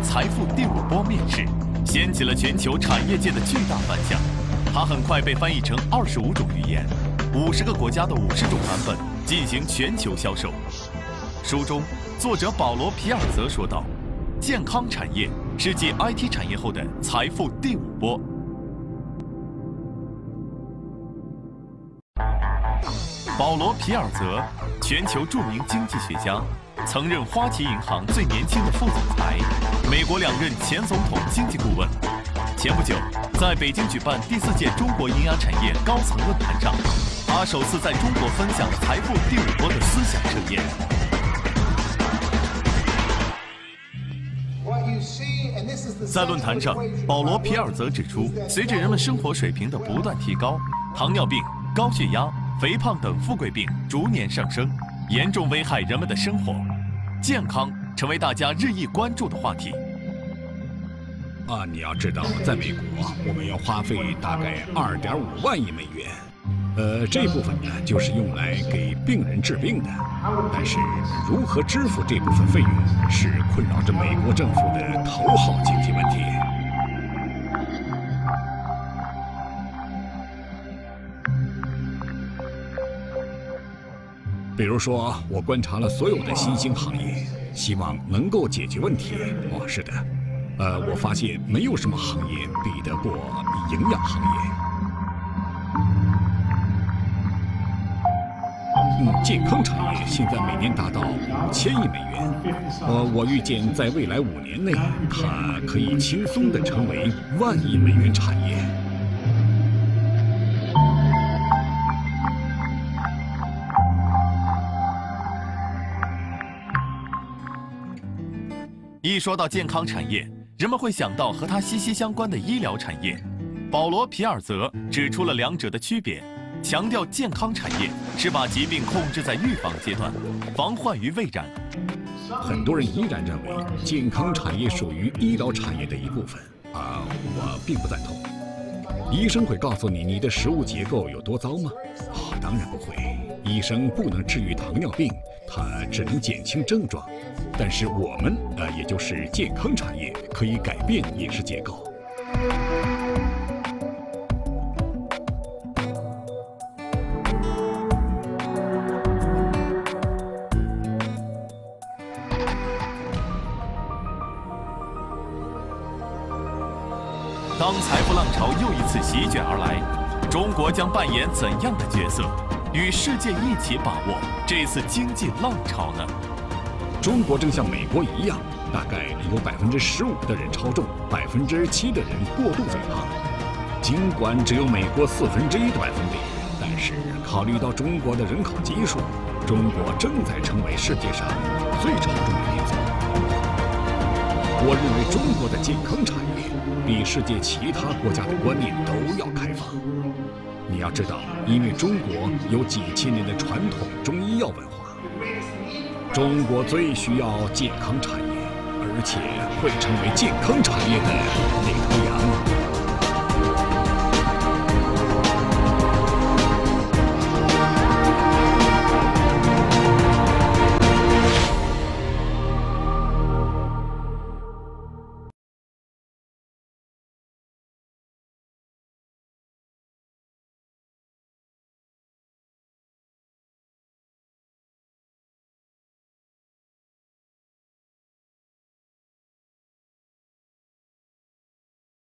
财富第5波面世，掀起了全球产业界的巨大反响。它很快被翻译成25种语言，50个国家的50种版本，进行全球销售。书中，作者保罗·皮尔泽说道：“健康产业是继 IT 产业后的财富第5波。”保罗·皮尔泽，全球著名经济学家，曾任花旗银行最年轻的副总裁，美国2任前总统经济顾问。前不久，在北京举办第4届中国营养产业高层论坛上，他首次在中国分享了财富第5波的思想盛宴。在论坛上，保罗·皮尔泽指出，随着人们生活水平的不断提高，糖尿病、高血压、肥胖等富贵病逐年上升，严重危害人们的生活，健康成为大家日益关注的话题。 你要知道，在美国，我们要花费大概2.5万亿美元，这部分呢，就是用来给病人治病的。但是，如何支付这部分费用，是困扰着美国政府的头号经济问题。比如说，我观察了所有的新兴行业，希望能够解决问题。是的，我发现没有什么行业比得过营养行业。健康产业现在每年达到5000亿美元，我预见在未来5年内，它可以轻松地成为10000亿美元产业。 一说到健康产业，人们会想到和它息息相关的医疗产业。保罗·皮尔泽指出了2者的区别，强调健康产业是把疾病控制在预防阶段，防患于未然。 很多人依然认为健康产业属于医疗产业的一部分，我并不赞同。医生会告诉你你的食物结构有多糟吗？当然不会。医生不能治愈糖尿病，它只能减轻症状。但是我们，也就是健康产业，可以改变饮食结构。 当财富浪潮又一次席卷而来，中国将扮演怎样的角色，与世界一起把握这次经济浪潮呢？ 中国正像美国一样，大概有15%的人超重，7%的人过度肥胖。尽管只有美国1/4的百分比，但是考虑到中国的人口基数，中国正在成为世界上最超重的民族。我认为中国的健康产业比世界其他国家的观念都要开放。你要知道，因为中国有几千年的传统中医药文化。中国最需要健康产业，而且会成为健康产业的领头羊。